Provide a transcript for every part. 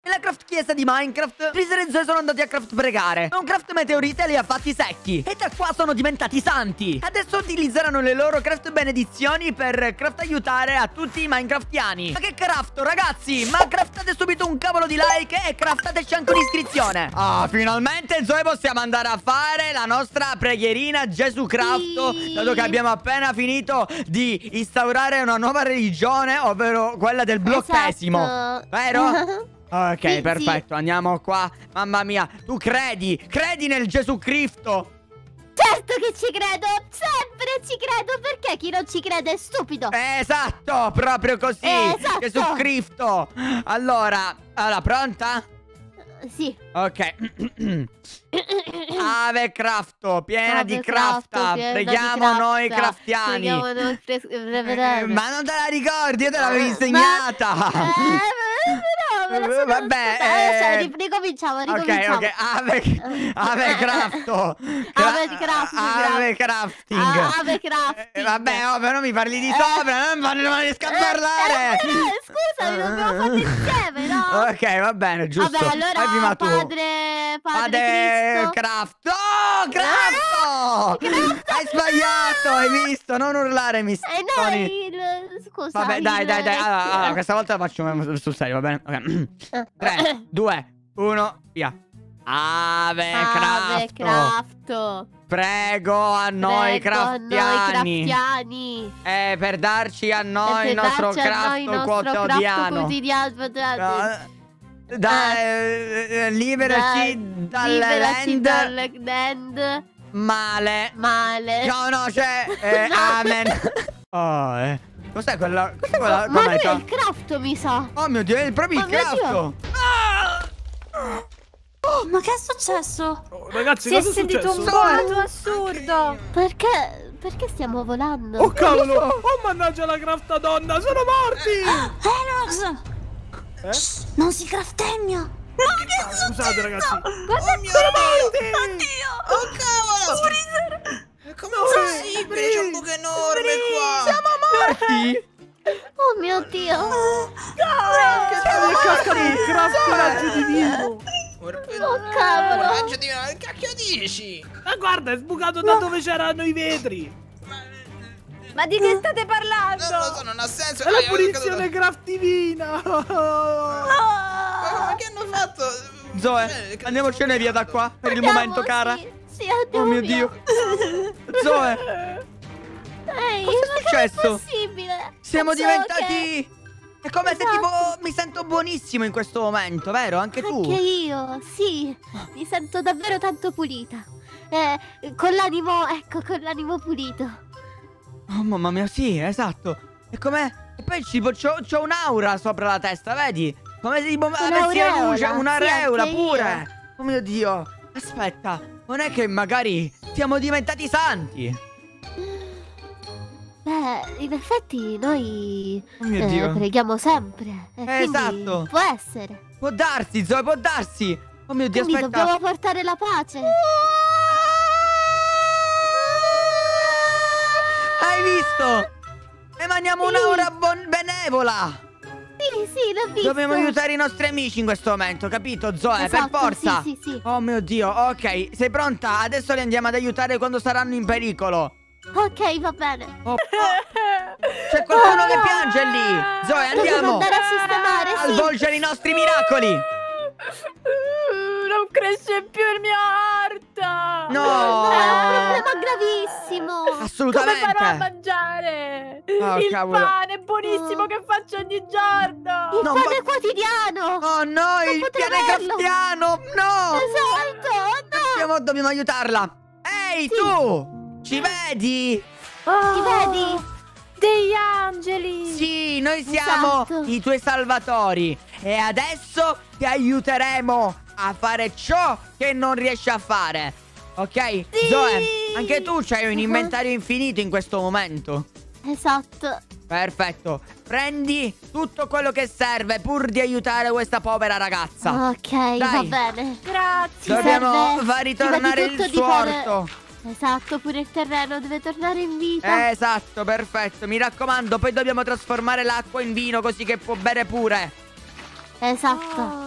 Nella craft chiesa di Minecraft, Freezer e Zoe sono andati a craft pregare, ma un craft meteorite li ha fatti secchi e da qua sono diventati santi. Adesso utilizzeranno le loro craft benedizioni per craft aiutare a tutti i minecraftiani. Ma che crafto, ragazzi? Ma craftate subito un cavolo di like e craftateci anche un'iscrizione. Ah, finalmente Zoe possiamo andare a fare la nostra preghierina Gesù Crafto, dato che abbiamo appena finito di instaurare una nuova religione, ovvero quella del bloccesimo. Esatto. Vero? Ok, Sì, perfetto, sì. andiamo qua. Mamma mia, tu credi nel Gesù Cristo? Certo che ci credo, sempre ci credo, perché chi non ci crede è stupido. Esatto, proprio così. Esatto. Gesù Cristo. Allora, pronta? Sì. Ok. Ave Crafto, piena di Ave crafta. piena di Preghiamo noi crafta. craftiani. Preghiamo noi Ma non te la ricordi? Io te l'avevo insegnata. Me la sono Vabbè, adesso ricominciamo. Ok, Ave Crafto. Ave Crafting. Ave crafting. Vabbè, però mi parli di sopra, non riesco a parlare. Scusa, dobbiamo farlo insieme, no? Ok, va bene, giusto. Vabbè, allora Fai prima tu. Padre Cristo. Crafto. Oh, Crafto! Hai sbagliato, hai visto? Non urlare, mi Scusa. Vabbè, dai. Allora, questa volta la facciamo sul serio, va bene? Ok. 3, 2, 1, via. Ave Crafto. Prego a noi craftiani. Per darci a noi il nostro craft quotidiano. Liberaci dalle land male. No, c'è amen. Oh, cos'è quella? Ma lui è il craft, mi sa. Oh mio Dio, è proprio il crafto. Oh, ma che è successo? Oh, ragazzi, Si è cosa è sentito un successo? volo assurdo. Perché stiamo volando? Oh cavolo! Oh mannaggia la crafta donna! Sono morti! Elox! Shh, non si craftegna. Ma che è Scusate successo? ragazzi! Guarda qui! Oddio! Oh cavolo! Freezer! Come è possibile? C'è un buco enorme qua! Siamo morti! Oh mio Dio! Mi casca un craft coraggio divino! Oh cavolo! Coraggio divino, che cacchio dici? Ma guarda, è sbucato da dove c'erano i vetri! Ma di che state parlando? Non lo so, non ha senso! È la punizione craft divina! Ma che hanno fatto? Zoe, andiamocene via da qua per il momento, cara. Sì, andiamo Oh mio via. Dio. Zoe, Ehi, cosa è ma successo? com'è possibile? siamo Penso diventati... È come se Esatto. tipo mi sento buonissimo in questo momento, vero? Anche tu? Anche io, sì. Mi sento davvero tanto pulita. Con l'animo, ecco, con l'animo pulito. Oh mamma mia, sì, esatto. È come... E poi tipo c'ho un'aura sopra la testa, vedi? Come se tipo avessi la luce, un'aureola anche pure. Oh mio Dio. Aspetta, non è che magari siamo diventati santi? Beh, in effetti noi Oh mio Dio. preghiamo sempre. E quindi Esatto. può essere. Può darsi, Zoe, può darsi. Oh mio Dio, Quindi aspetta. dobbiamo portare la pace. Hai visto? Emaniamo un'aura benevola. Sì, l'ho visto. Dobbiamo aiutare i nostri amici in questo momento, capito, Zoe? Esatto, per forza. sì. Oh mio Dio, ok. Sei pronta? Adesso li andiamo ad aiutare quando saranno in pericolo. Ok, va bene. Oh, c'è qualcuno che piange lì. Zoe, Dobbiamo andiamo andare a sistemare, a sì. svolgere i nostri miracoli. Non cresce più il mio heart. No. È un problema gravissimo. Come Assolutamente. farò a mangiare? Oh, il cavolo. pane buonissimo che faccio ogni giorno. Il Non pane quotidiano. Oh no, il potrei piane averlo. craftiano. No. Esatto, no. Dobbiamo aiutarla. Ehi, tu. Ci vedi? Oh, Ti vedi? degli angeli. Sì, noi siamo Esatto. i tuoi salvatori. E adesso ti aiuteremo a fare ciò che non riesci a fare. Ok? Zoe, anche tu c'hai un inventario infinito in questo momento. Esatto. Perfetto. Prendi tutto quello che serve pur di aiutare questa povera ragazza. Ok, Dai. va bene. Grazie. Dobbiamo serve far ritornare prima di il tutto di suo fare- orto. Esatto, pure il terreno deve tornare in vita. Esatto, perfetto. Mi raccomando, poi dobbiamo trasformare l'acqua in vino così che può bere pure. Esatto.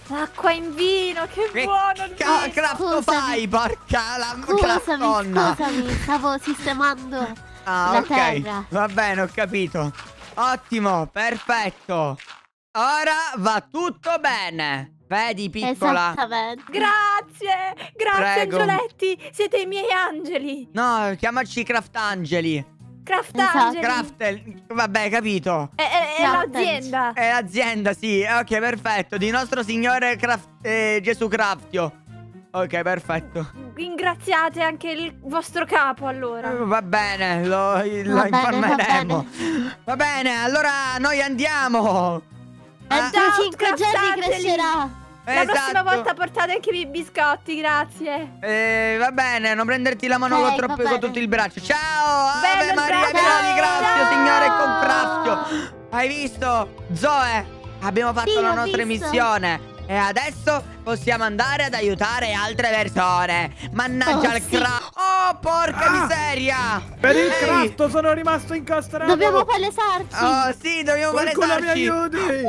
L'acqua in vino, che Che buono! crafto fai, porca la craftonna? Scusami, stavo sistemando Ah, la ok. terra. Va bene, ho capito. Ottimo, perfetto. Ora va tutto bene. Vedi, piccola? Esattamente. Grazie! Grazie, Prego. angioletti! Siete i miei angeli! No, chiamaci Craftangeli. Craftangeli! Craftel. Vabbè, capito. È l'azienda! È l'azienda, sì. Ok, perfetto. Di nostro signore Gesù Craftio. Ok, perfetto. Ringraziate anche il vostro capo, allora. Va bene, lo Va bene, informeremo. Va bene, allora noi andiamo. Entro Ciao, 5 giorni Craftangeli. crescerà. La prossima Esatto. volta portate anche i biscotti, grazie. Va bene, non prenderti la mano Ok, con, va con bene. tutto il braccio. Ciao! Bello Ave il Maria, braccio. piena di grazia, Ciao. Signore con Craftio. Hai visto? Zoe, abbiamo fatto Sì, la ho nostra visto. missione. E adesso possiamo andare ad aiutare altre persone. Mannaggia Oh, il sì. Oh, porca miseria! Per il Ehi. crafto sono rimasto incastrato. Dobbiamo palesarci. Oh, sì, dobbiamo Qualcuno mi palesarci. aiuti.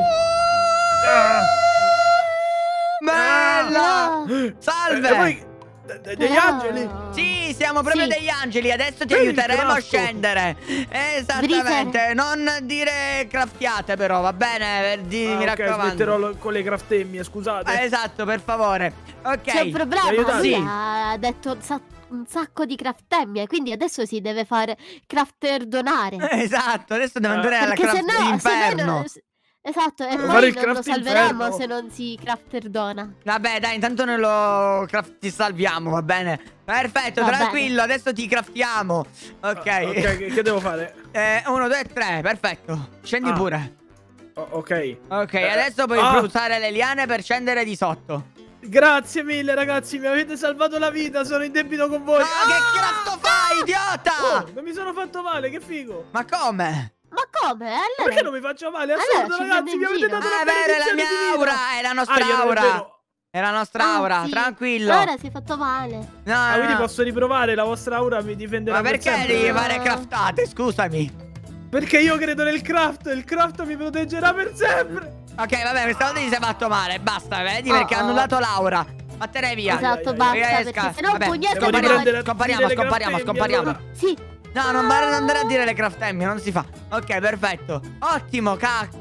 Bella! Salve! Voi, degli Però- angeli? Sì, siamo proprio Sì. degli angeli. Adesso ti Ehi, aiuteremo a crafto. scendere. Esattamente. Non dire craftiate, però, va bene? Mi Ok, raccomando. smetterò con le craftemmie, scusate. Esatto, per favore. Ok. C'è un problema. aiutate? Lui Sì. ha detto un sacco di craftemmie, quindi adesso si deve fare crafter donare. Esatto, adesso devo andare alla Perché craft se no, dell'inferno. esatto, e Devo poi fare il non lo craft salveremo inferno. se non si crafter dona. Vabbè, dai, intanto noi ti salviamo, va bene? Perfetto, Va tranquillo, adesso ti craftiamo. Ok. Ok, che devo fare? 1, 2, 3, perfetto. Scendi Ah. pure. Ok. Ok, adesso puoi usare le liane per scendere di sotto. Grazie mille, ragazzi, mi avete salvato la vita, sono in debito con voi. Ma che crafto fai, idiota? Oh, non mi sono fatto male, che figo. Ma come? Ma come? Allora, Perché non mi faccio male? Allora Assurdo, ci ragazzi, prende mi in avete giro. dato la È vero, è la benedizione mia divina. aura, è la nostra io non è aura. vero. È la nostra Ah, aura, sì. tranquillo. Allora si è fatto male. No, Ah, no, quindi no. posso riprovare, la vostra aura mi difenderà Ma per perché sempre. devi fare craftate, scusami? Perché io credo nel craft, il craft mi proteggerà per sempre. Ok, vabbè, questa volta ti sei fatto male, basta, vedi? Oh, Perché ha oh. annullato l'aura. Vattene via. Esatto, ai, basta, ai. perché sennò Vabbè, un pugnetto devo da riprendere noi. Scompariamo, delle scompariamo, craftemmie, scompariamo. allora. Sì. No, non andare a dire le craftemmie, non si fa. Ok, perfetto. Ottimo,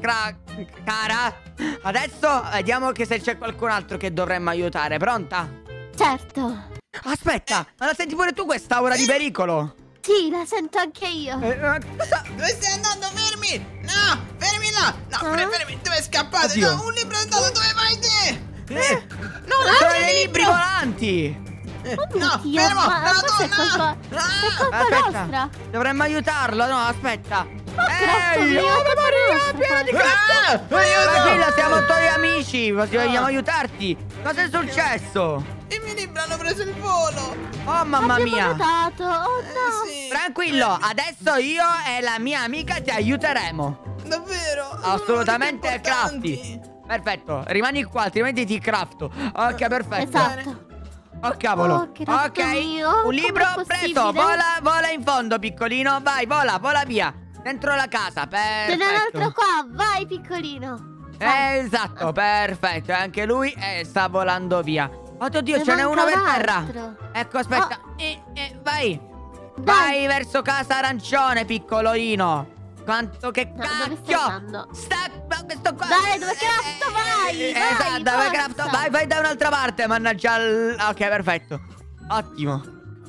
cara. Adesso vediamo che se c'è qualcun altro che dovremmo aiutare. Pronta? Certo. Aspetta, ma la senti pure tu quest'aura di pericolo? Sì, la sento anche io. Cosa? Dove stai andando? Fermi! No! Fermi là! No, fermi! Dove scappate? Oddio. No, un libro è andato! Dove vai te? No, sono dei libri volanti. No, Dio, fermo! ma La questa è colpa, donna! è colpa Aspetta, nostra. dovremmo aiutarlo. No, aspetta. Crafto mio, oh, colpa pieno di nostra. Aiuto! Tranquilla, siamo tuoi amici. Vogliamo aiutarti. Cosa è successo? I miei libri hanno preso il volo! Oh, mamma Abbiamo mia. notato. Oh no. Sì, Tranquillo, adesso io e la mia amica ti aiuteremo. davvero! Sono Assolutamente molto importanti. crafty. Perfetto, rimani qua, altrimenti ti crafto. Ok, perfetto. Esatto. Oh cavolo. Oh, che crafto Ok, mio, un com'è libro possibile? preso. Vola in fondo, piccolino. Vai, vola via. Dentro la casa, Ce n'è un altro perfetto. qua. Vai, piccolino. Vai. Esatto, perfetto. E anche lui sta volando via. Oddio, Ne ce n'è uno manca per un terra. altro. Ecco, aspetta. Vai. Dai. Vai verso casa arancione, piccolino. Quanto che No, dove stai cacchio. andando? Ma questo qua. Dai, dove crafto vai? Vai, Esatto, dove forza. crafto. Vai da un'altra parte, mannaggia. Ok, perfetto. Ottimo.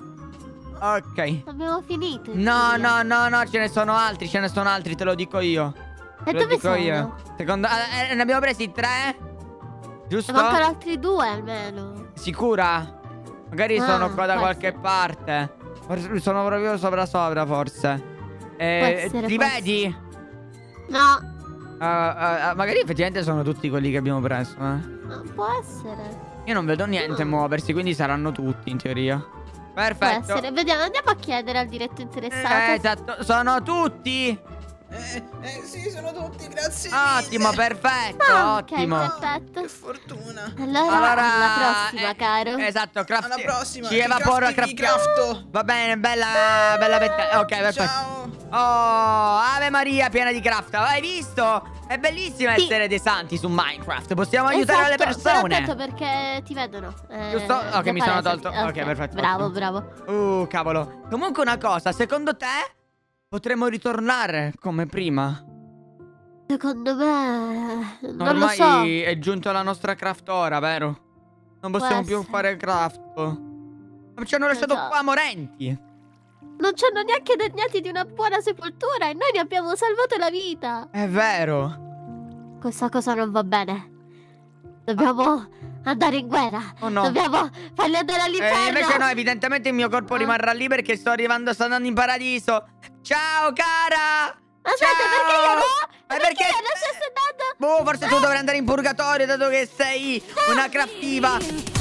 Ok. Abbiamo finito. No, ce ne sono altri, te lo dico io. E Te lo dove dico sono? io. Secondo ne abbiamo presi 3? Giusto? Ne mancano altri 2 almeno. Sicura? Magari sono qua da può qualche essere. parte. Sono proprio sopra forse. essere, Li può vedi? No, Magari effettivamente sono tutti quelli che abbiamo preso, no, può essere. Io non vedo niente muoversi, quindi saranno tutti in teoria. Può Perfetto. essere. Vediamo, andiamo a chiedere al diretto interessato. Esatto, sono tutti. Sì, sono tutti, grazie Ottimo, mille. perfetto, Ah, ok, ottimo. perfetto. Che fortuna. Allora, alla prossima, caro. Esatto, craft. Alla prossima. Ci evapora crafto. Va bene, bella per te. Ok, perfetto. Ciao. Oh, Ave Maria piena di craft. Hai visto? È bellissimo Sì. essere dei santi su Minecraft. Possiamo aiutare le Però persone. attento perché ti vedono. Giusto? Ok, da mi sono palesati. tolto. Ok, perfetto. Bravo, bravo. Cavolo. Comunque una cosa, secondo te potremmo ritornare come prima? Secondo me... Non lo Ormai so. è giunta la nostra craft ora, vero? Non possiamo più essere. fare craft. Ci hanno lasciato Esatto. qua morenti. Non ci hanno neanche degnati di una buona sepoltura e noi ne abbiamo salvato la vita. È vero. Questa cosa non va bene. Dobbiamo andare in guerra. Oh no. Dobbiamo farli andare all'inferno. Invece no, evidentemente il mio corpo rimarrà lì perché sto andando in paradiso. Ciao, cara. Aspetta, Ciao! perché io no? Ma Perché io non sei stato? Boh, forse tu dovrai andare in purgatorio dato che sei una craftiva.